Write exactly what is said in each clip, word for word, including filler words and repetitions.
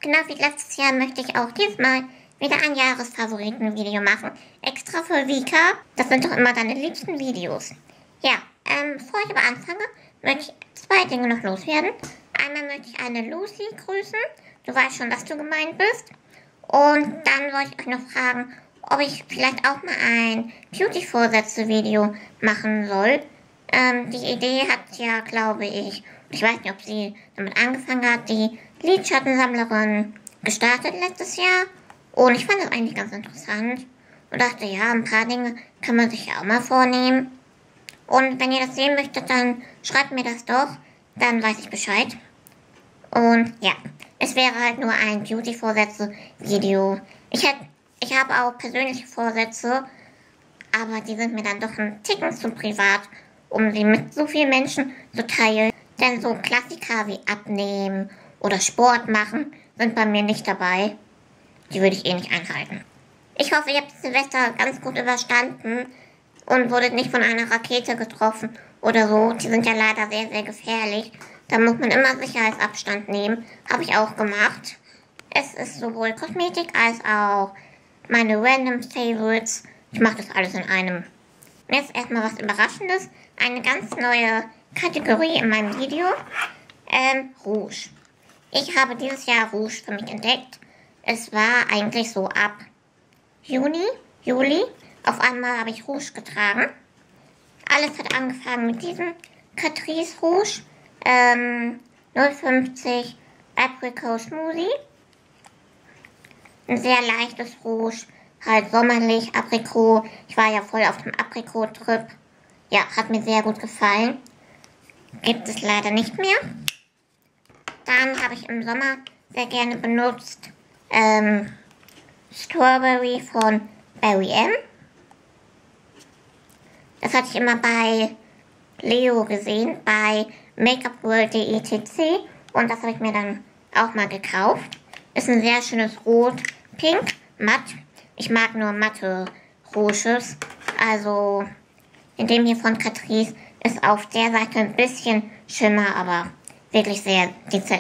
Genau wie letztes Jahr möchte ich auch diesmal wieder ein Jahresfavoriten-Video machen. Extra für Vika. Das sind doch immer deine liebsten Videos. Ja, ähm, bevor ich aber anfange, möchte ich zwei Dinge noch loswerden. Einmal möchte ich eine Lucy grüßen. Du weißt schon, dass du gemeint bist. Und dann wollte ich euch noch fragen, ob ich vielleicht auch mal ein Beauty-Vorsätze-Video machen soll. Ähm, die Idee hat ja, glaube ich, ich weiß nicht, ob sie damit angefangen hat, die Lidschattensammlerin gestartet letztes Jahr. Und ich fand das eigentlich ganz interessant. Und dachte, ja, ein paar Dinge kann man sich ja auch mal vornehmen. Und wenn ihr das sehen möchtet, dann schreibt mir das doch. Dann weiß ich Bescheid. Und ja, es wäre halt nur ein Beauty-Vorsätze-Video. Ich, hätt, ich habe auch persönliche Vorsätze, aber die sind mir dann doch ein Ticken zu privat, um sie mit so vielen Menschen zu teilen. Denn so Klassiker wie Abnehmen oder Sport machen sind bei mir nicht dabei. Die würde ich eh nicht einhalten. Ich hoffe, ihr habt Silvester ganz gut überstanden und wurdet nicht von einer Rakete getroffen oder so. Die sind ja leider sehr, sehr gefährlich. Da muss man immer Sicherheitsabstand nehmen. Habe ich auch gemacht. Es ist sowohl Kosmetik als auch meine Random Favorites. Ich mache das alles in einem. Jetzt erstmal was Überraschendes. Eine ganz neue Kategorie in meinem Video. Ähm, Rouge. Ich habe dieses Jahr Rouge für mich entdeckt. Es war eigentlich so ab Juni, Juli. Auf einmal habe ich Rouge getragen. Alles hat angefangen mit diesem Catrice Rouge. Ähm, null fünfzig Apricot Smoothie. Ein sehr leichtes Rouge. Halt sommerlich, Aprikot. Ich war ja voll auf dem Aprikot-Trip. Ja, hat mir sehr gut gefallen. Gibt es leider nicht mehr. Dann habe ich im Sommer sehr gerne benutzt ähm, Strawberry von Barry M. Das hatte ich immer bei Leo gesehen, bei makeupworld punkt de et cetera. Und das habe ich mir dann auch mal gekauft. Ist ein sehr schönes Rot, Pink, matt. Ich mag nur matte Rouges. Also in dem hier von Catrice ist auf der Seite ein bisschen Schimmer, aber wirklich sehr dezent.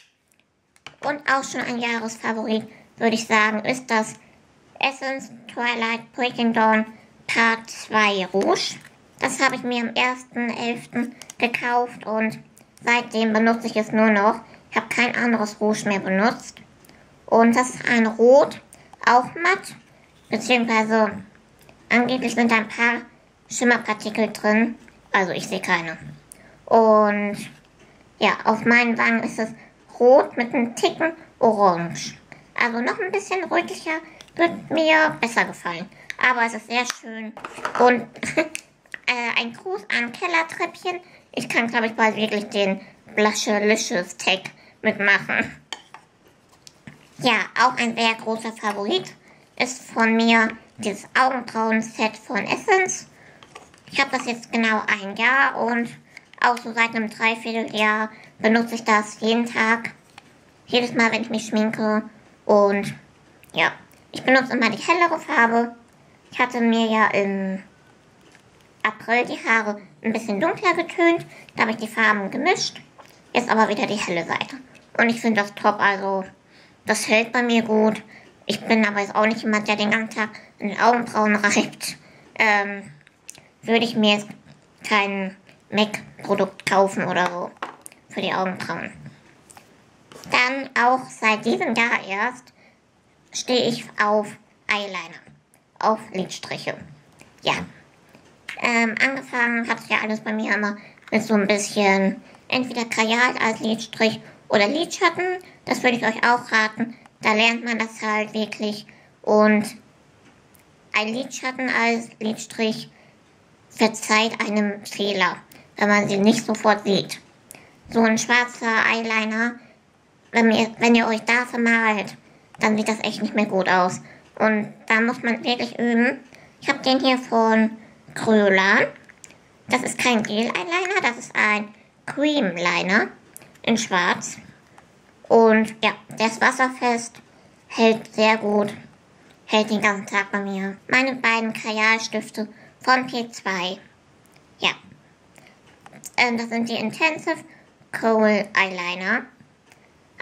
Und auch schon ein Jahresfavorit, würde ich sagen, ist das Essence Twilight Breaking Dawn Part zwei Rouge. Das habe ich mir am ersten elften gekauft und seitdem benutze ich es nur noch. Ich habe kein anderes Rouge mehr benutzt. Und das ist ein Rot, auch matt, beziehungsweise angeblich sind da ein paar Schimmerpartikel drin. Also ich sehe keine. Und ja, auf meinen Wangen ist es rot mit einem Ticken orange. Also noch ein bisschen rötlicher wird mir besser gefallen. Aber es ist sehr schön. Und äh, ein Gruß an Kellertreppchen. Ich kann, glaube ich, bald wirklich den Blushalicious Tag mitmachen. Ja, auch ein sehr großer Favorit ist von mir dieses Augenbrauen-Set von Essence. Ich habe das jetzt genau ein Jahr und auch so seit einem Dreivierteljahr benutze ich das jeden Tag. Jedes Mal, wenn ich mich schminke. Und ja, ich benutze immer die hellere Farbe. Ich hatte mir ja im April die Haare ein bisschen dunkler getönt. Da habe ich die Farben gemischt. Jetzt aber wieder die helle Seite. Und ich finde das top, also das hält bei mir gut. Ich bin aber jetzt auch nicht jemand, der den ganzen Tag an den Augenbrauen reibt. Ähm, würde ich mir jetzt kein MAC-Produkt kaufen oder so für die Augenbrauen. Dann auch seit diesem Jahr erst stehe ich auf Eyeliner, auf Lidstriche. Ja, ähm, angefangen hat ja alles bei mir immer mit so ein bisschen entweder Kajal als Lidstrich oder Lidschatten. Das würde ich euch auch raten. Da lernt man das halt wirklich. Und ein Lidschatten als Lidstrich verzeiht einem Fehler, wenn man sie nicht sofort sieht. So ein schwarzer Eyeliner, wenn ihr, wenn ihr euch da vermalt, dann sieht das echt nicht mehr gut aus. Und da muss man wirklich üben. Ich habe den hier von Kryolan. Das ist kein Gel-Eyeliner, das ist ein Cream-Liner in schwarz. Und ja, der ist wasserfest, hält sehr gut, hält den ganzen Tag bei mir. Meine beiden Kajalstifte von P zwei. Ja, ähm, das sind die Intensive Kohl Eyeliner.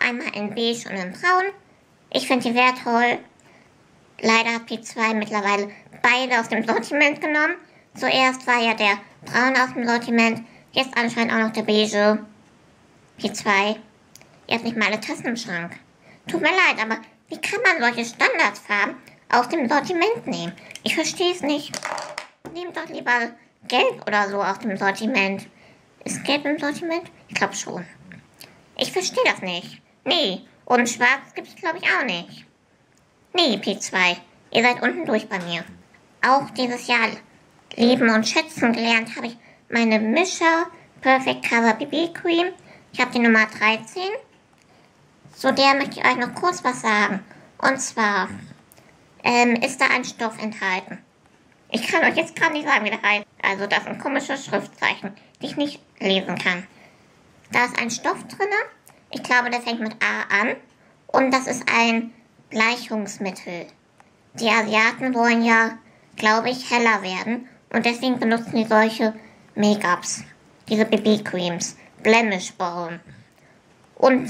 einmal in beige und in braun. Ich finde die sehr toll. Leider hat P zwei mittlerweile beide aus dem Sortiment genommen. Zuerst war ja der braun aus dem Sortiment, jetzt anscheinend auch noch der beige. P zwei, ihr habt nicht mal alle Tassen im Schrank. Tut mir leid, aber wie kann man solche Standardfarben aus dem Sortiment nehmen? Ich verstehe es nicht. Nehmt doch lieber Gelb oder so aus dem Sortiment. Ist Gelb im Sortiment? Ich glaube schon. Ich verstehe das nicht. Nee, und Schwarz gibt es glaube ich auch nicht. Nee, P zwei, ihr seid unten durch bei mir. Auch dieses Jahr lieben und schätzen gelernt habe ich meine Mischer Perfect Cover B B Cream. Ich habe die Nummer dreizehn. Zu der möchte ich euch noch kurz was sagen. Und zwar ähm, ist da ein Stoff enthalten. Ich kann euch jetzt gerade nicht sagen, wie der heißt. Also das sind komische Schriftzeichen, die ich nicht lesen kann. Da ist ein Stoff drin. Ich glaube, der fängt mit A an. Und das ist ein Bleichungsmittel. Die Asiaten wollen ja, glaube ich, heller werden. Und deswegen benutzen die solche Make-ups. Diese B B-Creams. Blemish Balm. Und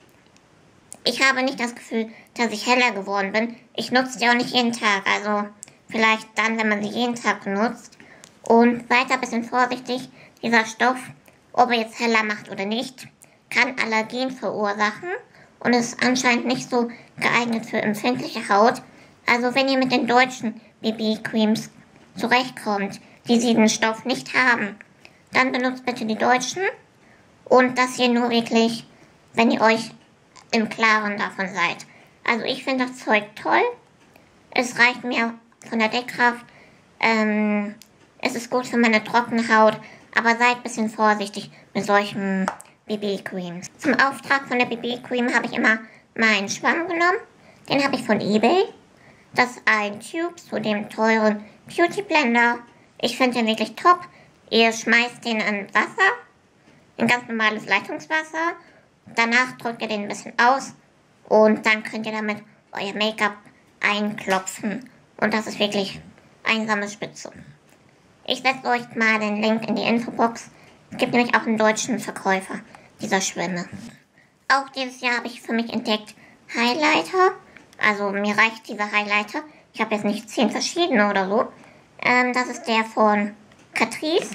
ich habe nicht das Gefühl, dass ich heller geworden bin. Ich nutze die auch nicht jeden Tag. Also vielleicht dann, wenn man sie jeden Tag benutzt. Und seid ein bisschen vorsichtig. Dieser Stoff, ob er jetzt heller macht oder nicht, kann Allergien verursachen. Und ist anscheinend nicht so geeignet für empfindliche Haut. Also wenn ihr mit den deutschen B B-Creams zurechtkommt, die diesen Stoff nicht haben, dann benutzt bitte die deutschen. Und das hier nur wirklich, wenn ihr euch im Klaren davon seid. Also ich finde das Zeug toll. Es reicht mir von der Deckkraft. Ähm, es ist gut für meine trockene Haut. Aber seid ein bisschen vorsichtig mit solchen B B-Creams. Zum Auftrag von der B B-Cream habe ich immer meinen Schwamm genommen. Den habe ich von eBay. Das ist ein Tube zu dem teuren Beauty Blender. Ich finde den wirklich top. Ihr schmeißt den in Wasser. In ganz normales Leitungswasser. Danach drückt ihr den ein bisschen aus. Und dann könnt ihr damit euer Make-up einklopfen. Und das ist wirklich einsame Spitze. Ich setze euch mal den Link in die Infobox. Es gibt nämlich auch einen deutschen Verkäufer dieser Schwämme. Auch dieses Jahr habe ich für mich entdeckt Highlighter. Also mir reicht dieser Highlighter. Ich habe jetzt nicht zehn verschiedene oder so. Ähm, das ist der von Catrice.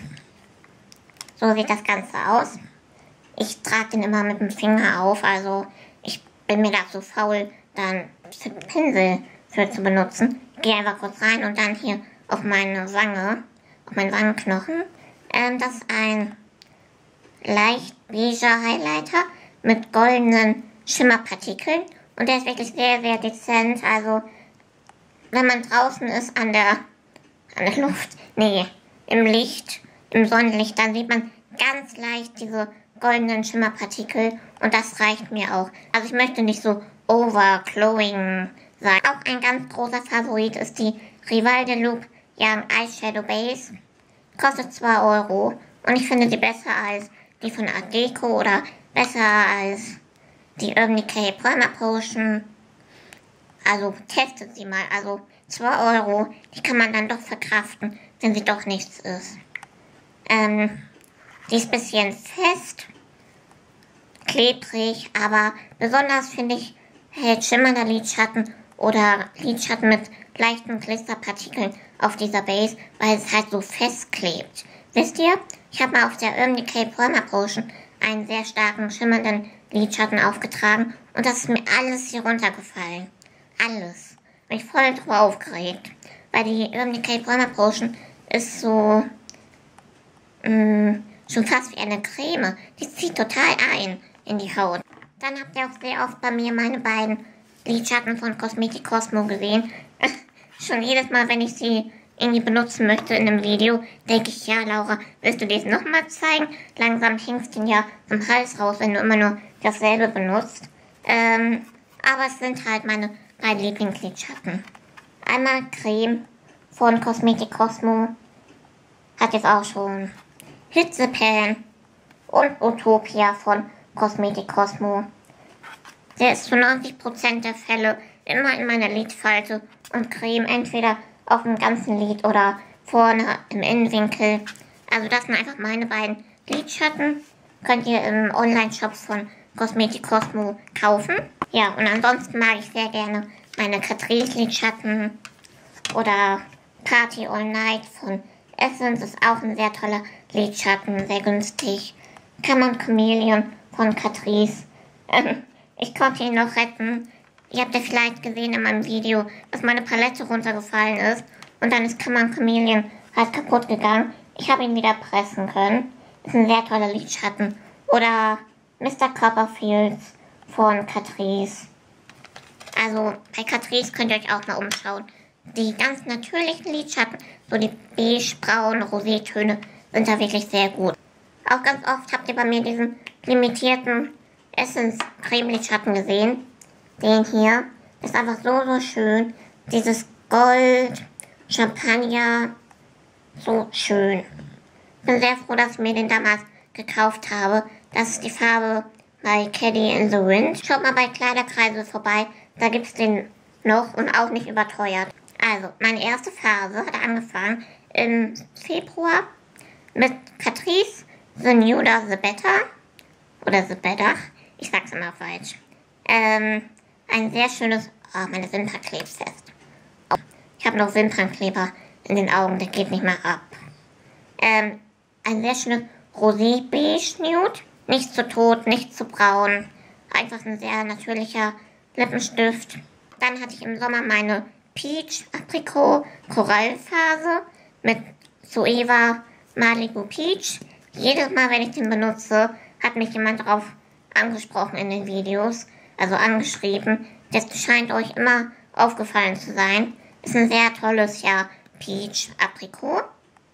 So sieht das Ganze aus. Ich trage den immer mit dem Finger auf. Also ich bin mir da so faul, dann einen Pinsel für zu benutzen. Gehe einfach kurz rein und dann hier auf meine Wange, auf meinen Wangenknochen. Ähm, das ist ein leicht beiger Highlighter mit goldenen Schimmerpartikeln. Und der ist wirklich sehr, sehr dezent. Also, wenn man draußen ist an der, an der Luft, nee, im Licht, im Sonnenlicht, dann sieht man ganz leicht diese goldenen Schimmerpartikel. Und das reicht mir auch. Also, ich möchte nicht so overglowing sein. Auch ein ganz großer Favorit ist die Rival de Loop Young Eyeshadow Base. Kostet zwei Euro. Und ich finde sie besser als die von Art Deco oder besser als die Urban Decay Primer Potion. Also testet sie mal. Also zwei Euro, die kann man dann doch verkraften, wenn sie doch nichts ist. Ähm, die ist ein bisschen fest, klebrig, aber besonders finde ich, hält schimmernder Lidschatten oder Lidschatten mit leichten Glisterpartikeln auf dieser Base, weil es halt so fest klebt. Wisst ihr, ich habe mal auf der Urban Decay Primer Potion einen sehr starken schimmernden Lidschatten aufgetragen und das ist mir alles hier runtergefallen. Alles. Bin ich voll drüber aufgeregt. Weil die Urban Decay Primer Potion ist so mh, schon fast wie eine Creme. Die zieht total ein in die Haut. Dann habt ihr auch sehr oft bei mir meine beiden Lidschatten von Cosmetic Cosmo gesehen. Schon jedes Mal, wenn ich sie irgendwie benutzen möchte in einem Video, denke ich, ja Laura, willst du dir das nochmal zeigen? Langsam hängst du ja vom Hals raus, wenn du immer nur dasselbe benutzt. Ähm, aber es sind halt meine beiden Lieblingslidschatten. Einmal Creme von Cosmetic Cosmo. Hat jetzt auch schon Hitzepellen und Utopia von Cosmetic Cosmo. Der ist zu neunzig Prozent der Fälle immer in meiner Lidfalte und Creme entweder auf dem ganzen Lid oder vorne im Innenwinkel. Also das sind einfach meine beiden Lidschatten. Könnt ihr im Online-Shop von Cosmetic Cosmo kaufen. Ja, und ansonsten mag ich sehr gerne meine Catrice Lidschatten oder Party All Night von Essence ist auch ein sehr toller Lidschatten, sehr günstig. Camon Chameleon von Catrice. Ähm, ich konnte ihn noch retten. Ihr habt ja vielleicht gesehen in meinem Video, dass meine Palette runtergefallen ist und dann ist Camon Chameleon halt kaputt gegangen. Ich habe ihn wieder pressen können. Ist ein sehr toller Lidschatten. Oder Mister Copperfields von Catrice. Also bei Catrice könnt ihr euch auch mal umschauen. Die ganz natürlichen Lidschatten, so die beige, braun, Rosé-Töne, sind da wirklich sehr gut. Auch ganz oft habt ihr bei mir diesen limitierten Essence Creme Lidschatten gesehen. Den hier ist einfach so, so schön. Dieses Gold, Champagner, so schön. Bin sehr froh, dass ich mir den damals gekauft habe. Das ist die Farbe bei Caddy in the Wind. Schaut mal bei Kleiderkreise vorbei, da gibt es den noch und auch nicht überteuert. Also, meine erste Phase hat angefangen im Februar mit Catrice The Nuder The Better. Oder The Better. Ich sag's immer falsch. Ähm, ein sehr schönes... Oh, meine Wimpern klebt fest. Oh, ich habe noch Wimpernkleber in den Augen, der geht nicht mehr ab. Ähm, ein sehr schönes Rosé-Beige Nude. Nicht zu tot, nicht zu braun. Einfach ein sehr natürlicher Lippenstift. Dann hatte ich im Sommer meine Peach Aprikot Korallphase mit Zoeva Malibu Peach. Jedes Mal, wenn ich den benutze, hat mich jemand darauf angesprochen in den Videos, also angeschrieben. Das scheint euch immer aufgefallen zu sein. Ist ein sehr tolles, ja, Peach Aprikot.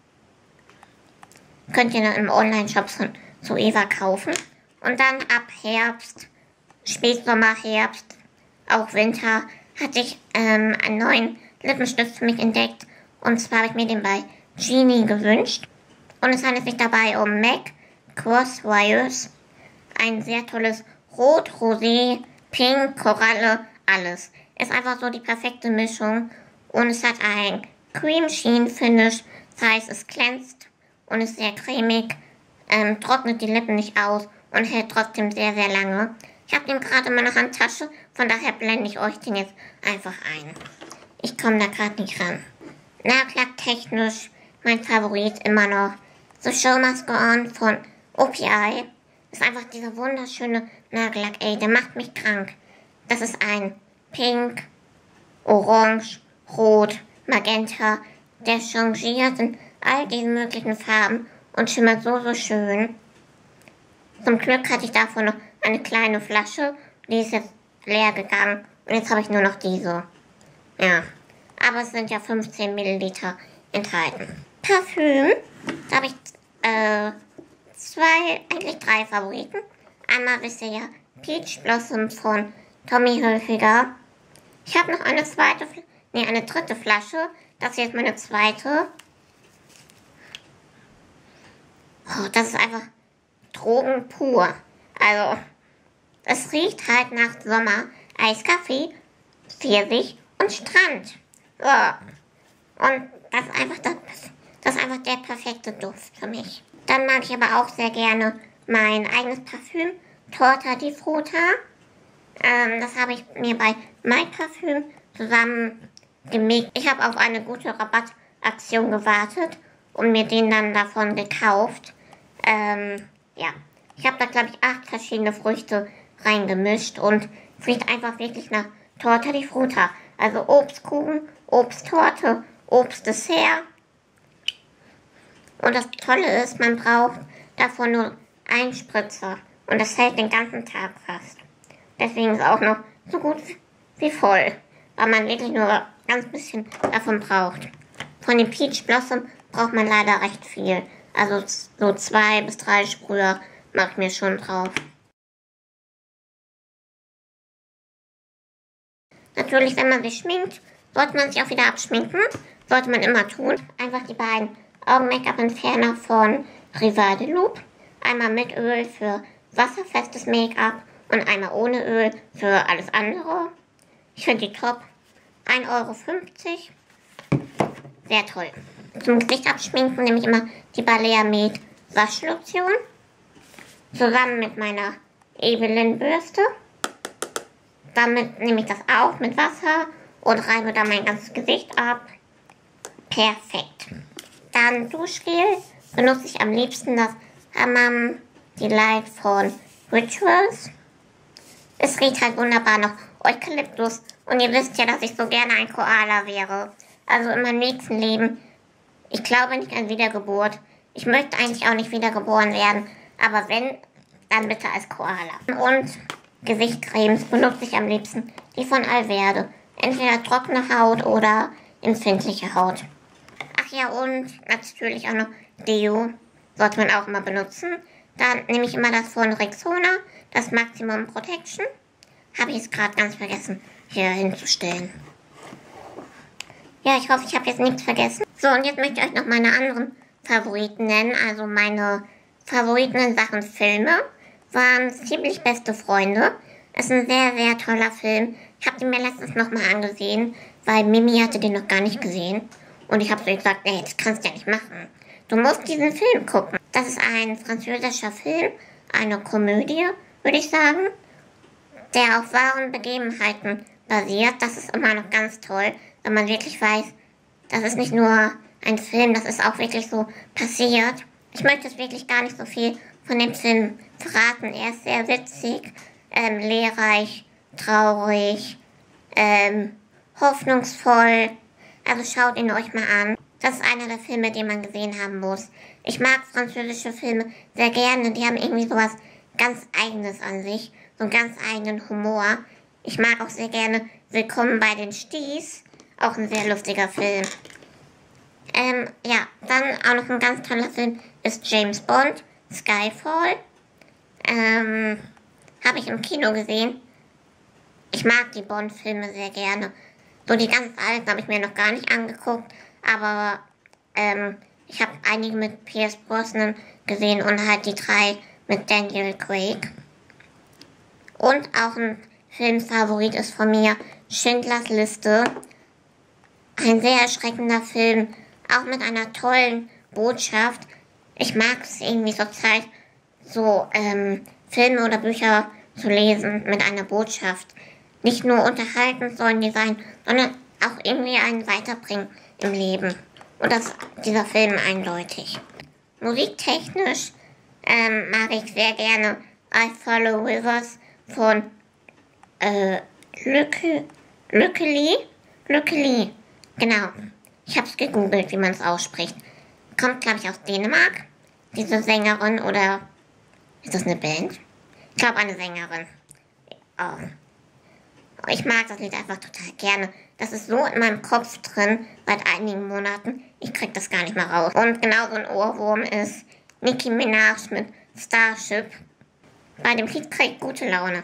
Könnt ihr im Online-Shop von Zoeva kaufen. Und dann ab Herbst, Spätsommer, Herbst, auch Winter, hatte ich ähm, einen neuen Lippenstift für mich entdeckt. Und zwar habe ich mir den bei Genie gewünscht. Und es handelt sich dabei um MAC Crosswires. Ein sehr tolles Rot, Rosé, Pink, Koralle, alles. Ist einfach so die perfekte Mischung. Und es hat ein Cream Sheen Finish. Das heißt, es glänzt und ist sehr cremig. Ähm, trocknet die Lippen nicht aus und hält trotzdem sehr, sehr lange. Ich habe den gerade in meiner Handtasche, von daher blende ich euch den jetzt einfach ein. Ich komme da gerade nicht ran. Nagellack technisch mein Favorit immer noch. The Show Must Go On von O P I. Ist einfach dieser wunderschöne Nagellack, ey, der macht mich krank. Das ist ein Pink, Orange, Rot, Magenta. Der changiert in all diesen möglichen Farben und schimmert so, so schön. Zum Glück hatte ich davon noch eine kleine Flasche. Die ist jetzt leer gegangen. Und jetzt habe ich nur noch diese. Ja. Aber es sind ja fünfzehn Milliliter enthalten. Parfüm. Da habe ich äh, zwei, eigentlich drei Favoriten. Einmal wisst ihr ja Peach Blossom von Tommy Hilfiger. Ich habe noch eine zweite, nee, eine dritte Flasche. Das hier ist meine zweite. Oh, das ist einfach Drogen pur. Also, es riecht halt nach Sommer, Eiskaffee, Pfirsich und Strand. So. Und das ist einfach das, das ist einfach der perfekte Duft für mich. Dann mag ich aber auch sehr gerne mein eigenes Parfüm, Torta di Fruta. Ähm, das habe ich mir bei My Parfüm zusammen gemixt. Ich habe auf eine gute Rabattaktion gewartet und mir den dann davon gekauft. Ähm, ja. Ich habe da, glaube ich, acht verschiedene Früchte reingemischt und es riecht einfach wirklich nach Torta di Fruta. Also Obstkuchen, Obsttorte, Obstdessert. Und das Tolle ist, man braucht davon nur einen Spritzer. Und das hält den ganzen Tag fast. Deswegen ist es auch noch so gut wie voll. Weil man wirklich nur ganz bisschen davon braucht. Von dem Peach Blossom braucht man leider recht viel. Also so zwei bis drei Sprüher mache ich mir schon drauf. Natürlich, wenn man sich schminkt, sollte man sich auch wieder abschminken. Sollte man immer tun. Einfach die beiden Augen-Make-up-Entferner von Rival de Loop. Einmal mit Öl für wasserfestes Make-up und einmal ohne Öl für alles andere. Ich finde die top. ein Euro fünfzig. Sehr toll. Zum Gesicht abschminken nehme ich immer die Balea Med Waschlotion. Zusammen mit meiner Evelyn-Bürste. Damit nehme ich das auf mit Wasser und reibe dann mein ganzes Gesicht ab. Perfekt. Dann Duschgel benutze ich am liebsten das Hammam Delight von Rituals. Es riecht halt wunderbar nach Eukalyptus und ihr wisst ja, dass ich so gerne ein Koala wäre. Also in meinem nächsten Leben. Ich glaube nicht an Wiedergeburt. Ich möchte eigentlich auch nicht wiedergeboren werden. Aber wenn, dann bitte als Koala. Und Gesichtscremes benutze ich am liebsten die von Alverde. Entweder trockene Haut oder empfindliche Haut. Ach ja, und natürlich auch noch Deo. Sollte man auch immer benutzen. Dann nehme ich immer das von Rexona, das Maximum Protection. Habe ich es gerade ganz vergessen, hier hinzustellen. Ja, ich hoffe, ich habe jetzt nichts vergessen. So, und jetzt möchte ich euch noch meine anderen Favoriten nennen. Also meine Favoriten in Sachen Filme waren Ziemlich beste Freunde. Ist ein sehr, sehr toller Film. Ich habe den mir letztens nochmal angesehen, weil Mimi hatte den noch gar nicht gesehen. Und ich habe so gesagt, nee, das kannst du ja nicht machen. Du musst diesen Film gucken. Das ist ein französischer Film, eine Komödie, würde ich sagen, der auf wahren Begebenheiten basiert. Das ist immer noch ganz toll, wenn man wirklich weiß, das ist nicht nur ein Film, das ist auch wirklich so passiert. Ich möchte jetzt wirklich gar nicht so viel von dem Film verraten. Er ist sehr witzig, ähm, lehrreich, traurig, ähm, hoffnungsvoll. Also schaut ihn euch mal an. Das ist einer der Filme, den man gesehen haben muss. Ich mag französische Filme sehr gerne. Die haben irgendwie sowas ganz Eigenes an sich. So einen ganz eigenen Humor. Ich mag auch sehr gerne Willkommen bei den Sties. Auch ein sehr lustiger Film. Ähm, ja, dann auch noch ein ganz toller Film ist James Bond, Skyfall. Ähm, habe ich im Kino gesehen. Ich mag die Bond-Filme sehr gerne. So die ganz alten habe ich mir noch gar nicht angeguckt. Aber ähm, ich habe einige mit Pierce Brosnan gesehen und halt die drei mit Daniel Craig. Und auch ein Filmfavorit ist von mir Schindlers Liste. Ein sehr erschreckender Film, auch mit einer tollen Botschaft. Ich mag es irgendwie zur Zeit, so ähm, Filme oder Bücher zu lesen mit einer Botschaft. Nicht nur unterhaltend sollen die sein, sondern auch irgendwie einen weiterbringen im Leben. Und das ist dieser Film eindeutig. Musiktechnisch ähm, mag ich sehr gerne I Follow Rivers von äh, Lücke, Lückeli, Lückeli, genau. Ich habe es gegoogelt, wie man es ausspricht. Kommt, glaube ich, aus Dänemark. Diese Sängerin oder ist das eine Band? Ich glaube, eine Sängerin. Oh. Ich mag das Lied einfach total gerne. Das ist so in meinem Kopf drin, seit einigen Monaten. Ich krieg das gar nicht mehr raus. Und genauso ein Ohrwurm ist Nicki Minaj mit Starship. Bei dem Lied krieg ich gute Laune.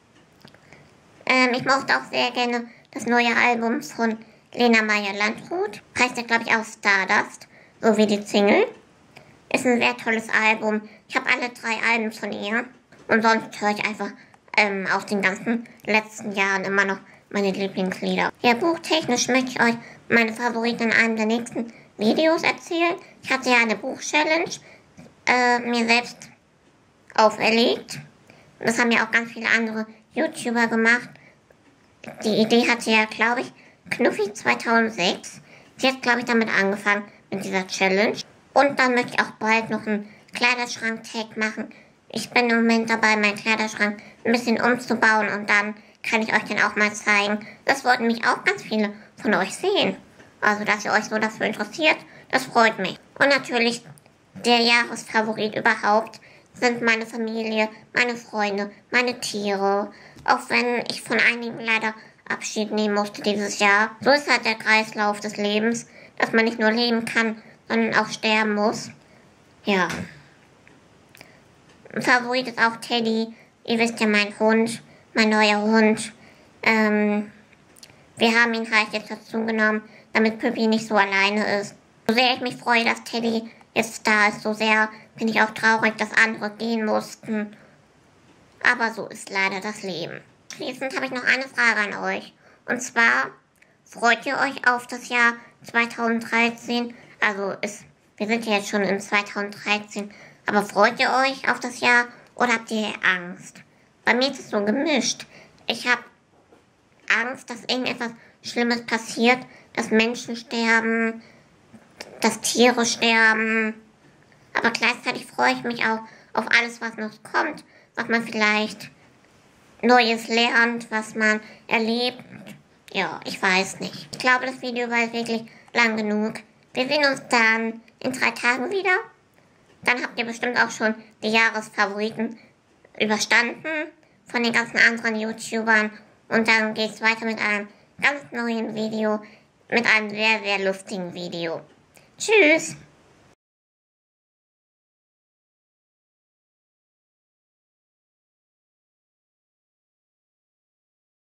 Ähm, ich mochte auch sehr gerne das neue Album von Lena Meyer-Landrut. Heißt ja, glaube ich, auch Stardust. So wie die Single. Ist ein sehr tolles Album. Ich habe alle drei Alben von ihr. Und sonst höre ich einfach ähm, aus den ganzen letzten Jahren immer noch meine Lieblingslieder. Ja, buchtechnisch möchte ich euch meine Favoriten in einem der nächsten Videos erzählen. Ich hatte ja eine Buch-Challenge äh, mir selbst auferlegt. Das haben ja auch ganz viele andere YouTuber gemacht. Die Idee hatte ja, glaube ich, Knuffi zweitausendsechs. Sie hat, glaube ich, damit angefangen mit dieser Challenge. Und dann möchte ich auch bald noch einen Kleiderschrank-Tag machen. Ich bin im Moment dabei, meinen Kleiderschrank ein bisschen umzubauen und dann kann ich euch den auch mal zeigen. Das wollten mich auch ganz viele von euch sehen. Also, dass ihr euch so dafür interessiert, das freut mich. Und natürlich, der Jahresfavorit überhaupt sind meine Familie, meine Freunde, meine Tiere. Auch wenn ich von einigen leider Abschied nehmen musste dieses Jahr. So ist halt der Kreislauf des Lebens, dass man nicht nur leben kann, sondern auch sterben muss. Ja. Ein Favorit ist auch Teddy. Ihr wisst ja, mein Hund, mein neuer Hund. Ähm, wir haben ihn halt jetzt dazu genommen, damit Püppi nicht so alleine ist. So sehr ich mich freue, dass Teddy jetzt da ist, so sehr bin ich auch traurig, dass andere gehen mussten. Aber so ist leider das Leben. Schließend habe ich noch eine Frage an euch. Und zwar, freut ihr euch auf das Jahr zweitausenddreizehn? Also, ist, wir sind ja jetzt schon in zweitausenddreizehn. Aber freut ihr euch auf das Jahr oder habt ihr Angst? Bei mir ist es so gemischt. Ich habe Angst, dass irgendetwas Schlimmes passiert, dass Menschen sterben, dass Tiere sterben. Aber gleichzeitig freue ich mich auch auf alles, was noch kommt, was man vielleicht Neues lernt, was man erlebt. Ja, ich weiß nicht. Ich glaube, das Video war jetzt wirklich lang genug. Wir sehen uns dann in drei Tagen wieder. Dann habt ihr bestimmt auch schon die Jahresfavoriten überstanden von den ganzen anderen YouTubern. Und dann geht es weiter mit einem ganz neuen Video, mit einem sehr, sehr lustigen Video. Tschüss!